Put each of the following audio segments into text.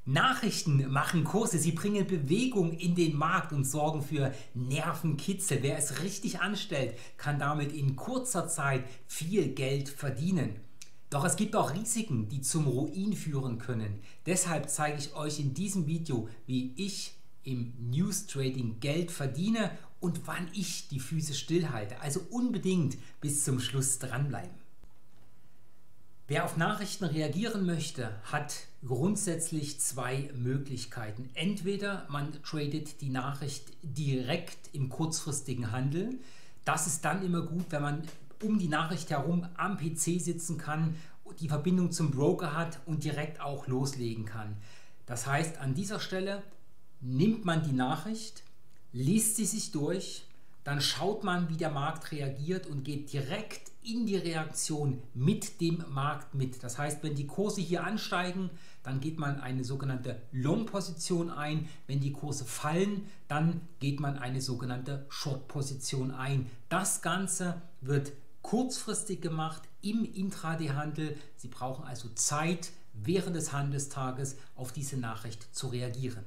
Nachrichten machen Kurse, sie bringen Bewegung in den Markt und sorgen für Nervenkitzel. Wer es richtig anstellt, kann damit in kurzer Zeit viel Geld verdienen. Doch es gibt auch Risiken, die zum Ruin führen können. Deshalb zeige ich euch in diesem Video, wie ich im News Trading Geld verdiene und wann ich die Füße stillhalte. Also unbedingt bis zum Schluss dranbleiben. Wer auf Nachrichten reagieren möchte, hat grundsätzlich zwei Möglichkeiten. Entweder man tradet die Nachricht direkt im kurzfristigen Handel. Das ist dann immer gut, wenn man um die Nachricht herum am PC sitzen kann, die Verbindung zum Broker hat und direkt auch loslegen kann. Das heißt, an dieser Stelle nimmt man die Nachricht, liest sie sich durch, dann schaut man, wie der Markt reagiert und geht direkt in die Reaktion mit dem Markt mit. Das heißt, wenn die Kurse hier ansteigen, dann geht man eine sogenannte Long-Position ein. Wenn die Kurse fallen, dann geht man eine sogenannte Short-Position ein. Das Ganze wird kurzfristig gemacht im Intraday-Handel. Sie brauchen also Zeit während des Handelstages auf diese Nachricht zu reagieren.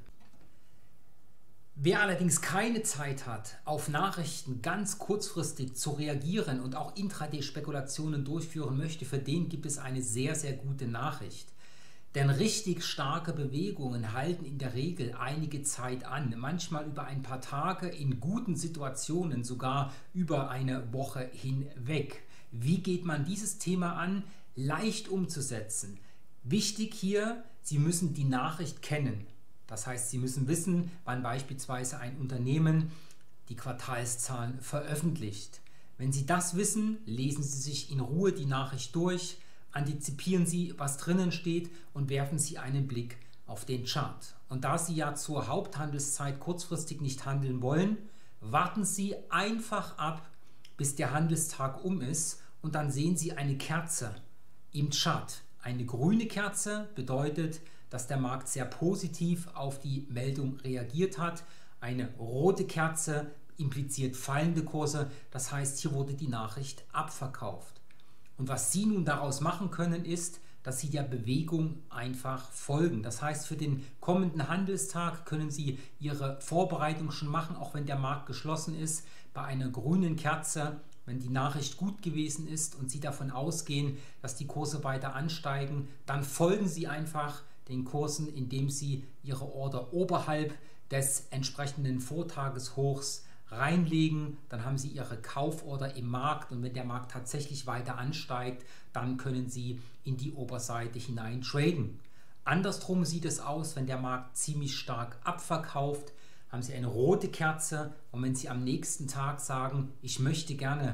Wer allerdings keine Zeit hat, auf Nachrichten ganz kurzfristig zu reagieren und auch Intraday-Spekulationen durchführen möchte, für den gibt es eine sehr, sehr gute Nachricht. Denn richtig starke Bewegungen halten in der Regel einige Zeit an, manchmal über ein paar Tage, in guten Situationen sogar über eine Woche hinweg. Wie geht man dieses Thema an? Leicht umzusetzen. Wichtig hier, Sie müssen die Nachricht kennen. Das heißt, Sie müssen wissen, wann beispielsweise ein Unternehmen die Quartalszahlen veröffentlicht. Wenn Sie das wissen, lesen Sie sich in Ruhe die Nachricht durch, antizipieren Sie, was drinnen steht und werfen Sie einen Blick auf den Chart. Und da Sie ja zur Haupthandelszeit kurzfristig nicht handeln wollen, warten Sie einfach ab, bis der Handelstag um ist und dann sehen Sie eine Kerze im Chart. Eine grüne Kerze bedeutet, dass der Markt sehr positiv auf die Meldung reagiert hat. Eine rote Kerze impliziert fallende Kurse, das heißt, hier wurde die Nachricht abverkauft. Und was Sie nun daraus machen können, ist, dass Sie der Bewegung einfach folgen. Das heißt, für den kommenden Handelstag können Sie Ihre Vorbereitung schon machen, auch wenn der Markt geschlossen ist. Bei einer grünen Kerze, wenn die Nachricht gut gewesen ist und Sie davon ausgehen, dass die Kurse weiter ansteigen, dann folgen Sie einfach den Kursen, indem Sie Ihre Order oberhalb des entsprechenden Vortageshochs reinlegen. Dann haben Sie Ihre Kauforder im Markt und wenn der Markt tatsächlich weiter ansteigt, dann können Sie in die Oberseite hinein traden. Andersrum sieht es aus, wenn der Markt ziemlich stark abverkauft, haben Sie eine rote Kerze und wenn Sie am nächsten Tag sagen, ich möchte gerne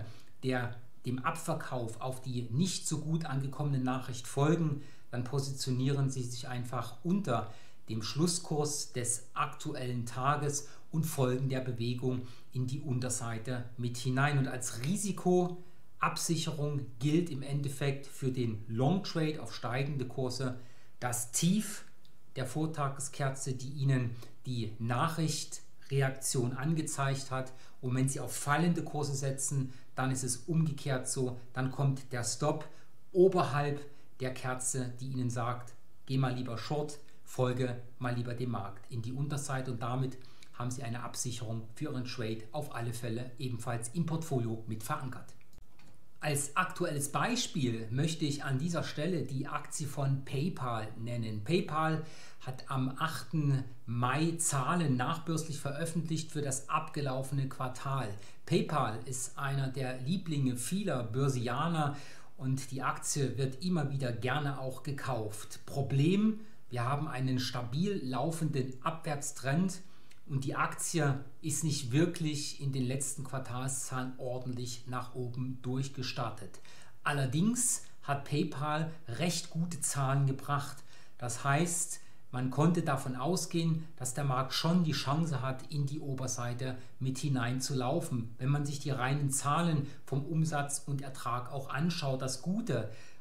dem Abverkauf auf die nicht so gut angekommene Nachricht folgen, dann positionieren Sie sich einfach unter dem Schlusskurs des aktuellen Tages und folgen der Bewegung in die Unterseite mit hinein. Und als Risikoabsicherung gilt im Endeffekt für den Long Trade auf steigende Kurse das Tief der Vortageskerze, die Ihnen die Nachrichtreaktion angezeigt hat. Und wenn Sie auf fallende Kurse setzen, dann ist es umgekehrt so, dann kommt der Stop oberhalb der Kerze, die Ihnen sagt, geh mal lieber Short, folge mal lieber dem Markt in die Unterseite und damit haben Sie eine Absicherung für Ihren Trade auf alle Fälle ebenfalls im Portfolio mit verankert. Als aktuelles Beispiel möchte ich an dieser Stelle die Aktie von PayPal nennen. PayPal hat am 8. Mai Zahlen nachbörslich veröffentlicht für das abgelaufene Quartal. PayPal ist einer der Lieblinge vieler Börsianer und die Aktie wird immer wieder gerne auch gekauft. Problem, wir haben einen stabil laufenden Abwärtstrend und die Aktie ist nicht wirklich in den letzten Quartalszahlen ordentlich nach oben durchgestartet. Allerdings hat PayPal recht gute Zahlen gebracht. Das heißt, man konnte davon ausgehen, dass der Markt schon die Chance hat, in die Oberseite mit hinein zu laufen. Wenn man sich die reinen Zahlen vom Umsatz und Ertrag auch anschaut, das Gute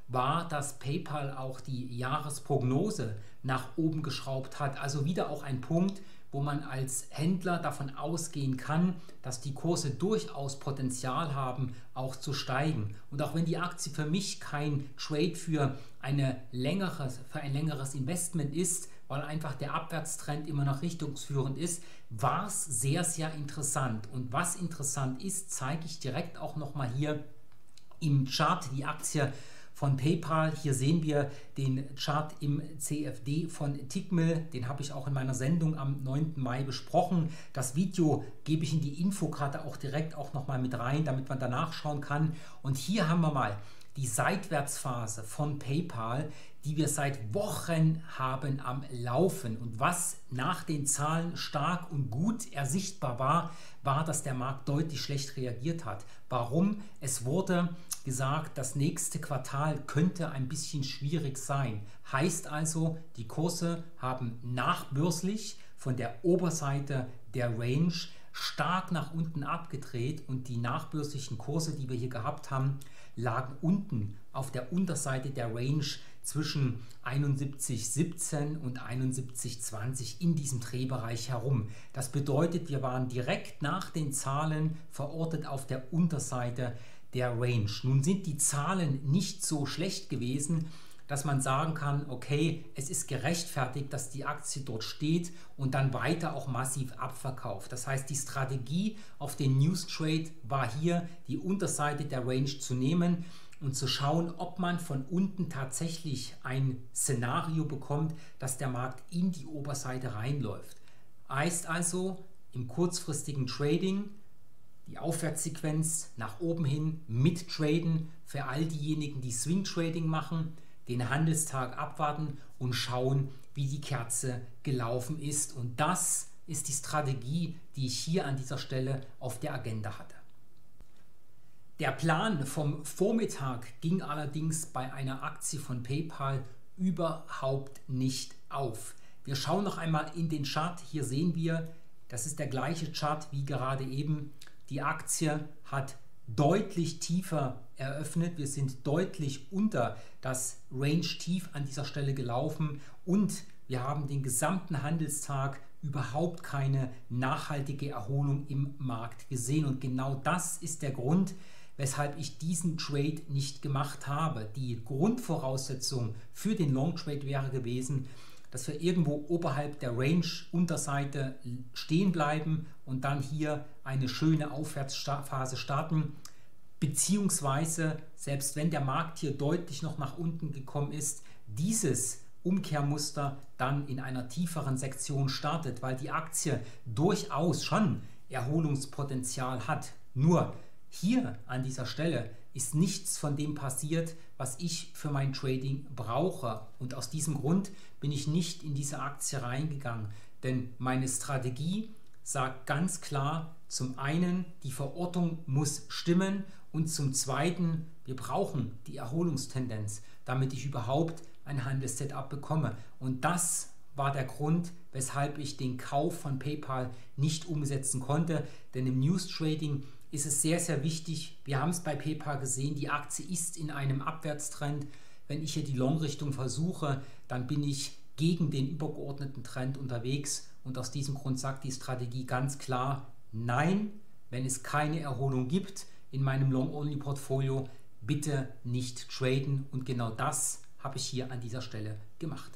war, dass PayPal auch die Jahresprognose nach oben geschraubt hat. Also wieder auch ein Punkt, wo man als Händler davon ausgehen kann, dass die Kurse durchaus Potenzial haben, auch zu steigen. Und auch wenn die Aktie für mich kein Trade für ein längeres Investment ist, weil einfach der Abwärtstrend immer noch richtungsführend ist, war es sehr, sehr interessant. Und was interessant ist, zeige ich direkt auch nochmal hier im Chart, die Aktie von PayPal. Hier sehen wir den Chart im CFD von Tickmill. Den habe ich auch in meiner Sendung am 9. Mai besprochen. Das Video gebe ich in die Infokarte auch direkt auch nochmal mit rein, damit man danach schauen kann. Und hier haben wir mal die Seitwärtsphase von PayPal, die wir seit Wochen haben am Laufen. Und was nach den Zahlen stark und gut ersichtbar war, war, dass der Markt deutlich schlecht reagiert hat. Warum? Es wurde gesagt, das nächste Quartal könnte ein bisschen schwierig sein. Heißt also, die Kurse haben nachbörslich von der Oberseite der Range stark nach unten abgedreht und die nachbörslichen Kurse, die wir hier gehabt haben, lagen unten auf der Unterseite der Range zwischen 71,17 und 71,20 in diesem Drehbereich herum. Das bedeutet, wir waren direkt nach den Zahlen verortet auf der Unterseite der Range. Nun sind die Zahlen nicht so schlecht gewesen, dass man sagen kann, okay, es ist gerechtfertigt, dass die Aktie dort steht und dann weiter auch massiv abverkauft. Das heißt, die Strategie auf den News Trade war hier, die Unterseite der Range zu nehmen und zu schauen, ob man von unten tatsächlich ein Szenario bekommt, dass der Markt in die Oberseite reinläuft. Heißt also, im kurzfristigen Trading die Aufwärtssequenz nach oben hin mittraden für all diejenigen, die Swing Trading machen, den Handelstag abwarten und schauen, wie die Kerze gelaufen ist. Und das ist die Strategie, die ich hier an dieser Stelle auf der Agenda hatte. Der Plan vom Vormittag ging allerdings bei einer Aktie von PayPal überhaupt nicht auf. Wir schauen noch einmal in den Chart. Hier sehen wir, das ist der gleiche Chart wie gerade eben. Die Aktie hat deutlich tiefer eröffnet. Wir sind deutlich unter das Range-Tief an dieser Stelle gelaufen und wir haben den gesamten Handelstag überhaupt keine nachhaltige Erholung im Markt gesehen. Und genau das ist der Grund, weshalb ich diesen Trade nicht gemacht habe. Die Grundvoraussetzung für den Long Trade wäre gewesen, dass wir irgendwo oberhalb der Range-Unterseite stehen bleiben und dann hier eine schöne Aufwärtsphase starten. Beziehungsweise, selbst wenn der Markt hier deutlich noch nach unten gekommen ist, dieses Umkehrmuster dann in einer tieferen Sektion startet, weil die Aktie durchaus schon Erholungspotenzial hat. Nur hier an dieser Stelle ist nichts von dem passiert, was ich für mein Trading brauche. Und aus diesem Grund bin ich nicht in diese Aktie reingegangen. Denn meine Strategie sagt ganz klar, zum einen, die Verortung muss stimmen und zum zweiten, wir brauchen die Erholungstendenz, damit ich überhaupt ein Handelssetup bekomme. Und das war der Grund, weshalb ich den Kauf von PayPal nicht umsetzen konnte. Denn im News Trading ist es sehr, sehr wichtig. Wir haben es bei PayPal gesehen, die Aktie ist in einem Abwärtstrend. Wenn ich hier die Long-Richtung versuche, dann bin ich gegen den übergeordneten Trend unterwegs. Und aus diesem Grund sagt die Strategie ganz klar, nein, wenn es keine Erholung gibt in meinem Long-Only-Portfolio, bitte nicht traden. Und genau das habe ich hier an dieser Stelle gemacht.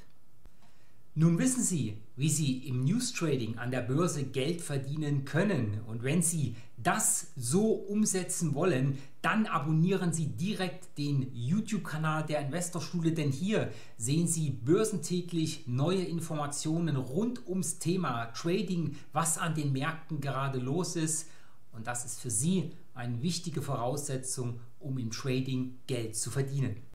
Nun wissen Sie, wie Sie im News Trading an der Börse Geld verdienen können. Und wenn Sie das so umsetzen wollen, dann abonnieren Sie direkt den YouTube-Kanal der Investorschule, denn hier sehen Sie börsentäglich neue Informationen rund ums Thema Trading, was an den Märkten gerade los ist. Und das ist für Sie eine wichtige Voraussetzung, um im Trading Geld zu verdienen.